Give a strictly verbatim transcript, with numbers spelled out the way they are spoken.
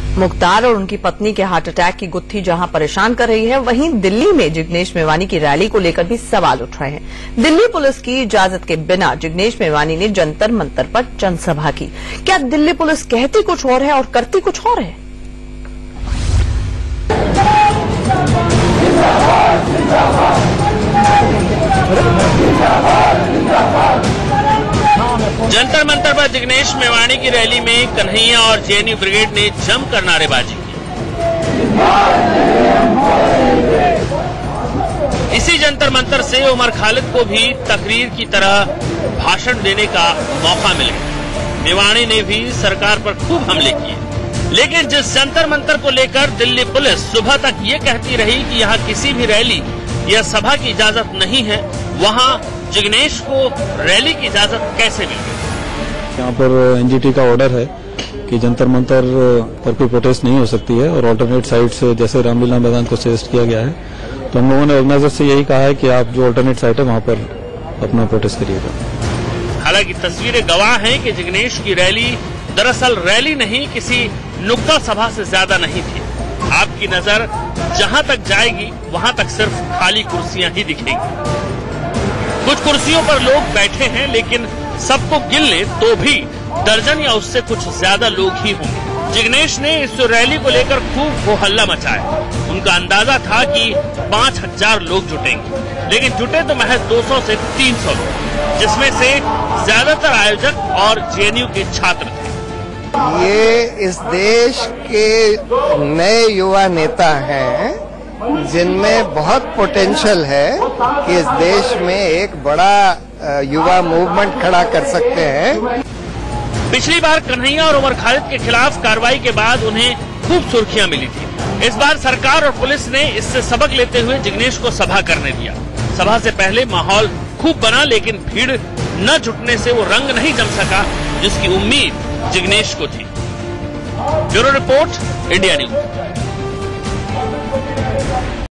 मुख्तार और उनकी पत्नी के हार्ट अटैक की गुत्थी जहां परेशान कर रही है, वहीं दिल्ली में जिग्नेश मेवानी की रैली को लेकर भी सवाल उठ रहे हैं। दिल्ली पुलिस की इजाजत के बिना जिग्नेश मेवानी ने जंतर मंतर पर जनसभा की। क्या दिल्ली पुलिस कहती कुछ और है और करती कुछ और है? जंतर मंतर पर जिग्नेश मेवानी की रैली में कन्हैया और जेएनयू ब्रिगेड ने जमकर नारेबाजी की। इसी जंतर मंतर से उमर खालिद को भी तकरीर की तरह भाषण देने का मौका मिल गया। मेवानी ने भी सरकार पर खूब हमले किए, लेकिन जिस जंतर मंतर को लेकर दिल्ली पुलिस सुबह तक ये कहती रही कि यहाँ किसी भी रैली या सभा की इजाजत नहीं है, वहाँ जिग्नेश को रैली की इजाजत कैसे मिल गई? यहाँ पर एनजीटी का ऑर्डर है कि जंतर मंतर पर कोई प्रोटेस्ट नहीं हो सकती है और अल्टरनेट साइट से जैसे रामलीला मैदान को सजेस्ट किया गया है, तो हम लोगों ने ऑर्गेनाइजर से यही कहा है कि आप जो अल्टरनेट साइट है वहाँ पर अपना प्रोटेस्ट करिएगा। हालांकि तस्वीरें गवाह हैं कि जिग्नेश की रैली दरअसल रैली नहीं, किसी नुक्ता सभा से ज्यादा नहीं थी। आपकी नजर जहां तक जाएगी वहां तक सिर्फ खाली कुर्सियां ही दिखेंगी। कुछ कुर्सियों पर लोग बैठे हैं, लेकिन सबको गिन ले तो भी दर्जन या उससे कुछ ज्यादा लोग ही होंगे। जिग्नेश ने इस रैली को लेकर खूब हो हल्ला मचाया। उनका अंदाजा था कि पांच हजार लोग जुटेंगे, लेकिन जुटे तो महज दो सौ से तीन सौ लोग, जिसमें से ज्यादातर आयोजक और जेएनयू के छात्र थे। ये इस देश के नए युवा नेता हैं, जिनमें बहुत पोटेंशियल है कि इस देश में एक बड़ा युवा मूवमेंट खड़ा कर सकते हैं। पिछली बार कन्हैया और उमर खालिद के खिलाफ कार्रवाई के बाद उन्हें खूब सुर्खियां मिली थी। इस बार सरकार और पुलिस ने इससे सबक लेते हुए जिग्नेश को सभा करने दिया। सभा से पहले माहौल खूब बना, लेकिन भीड़ न जुटने से वो रंग नहीं जम सका जिसकी उम्मीद जिग्नेश को थी। Bureau report, India news.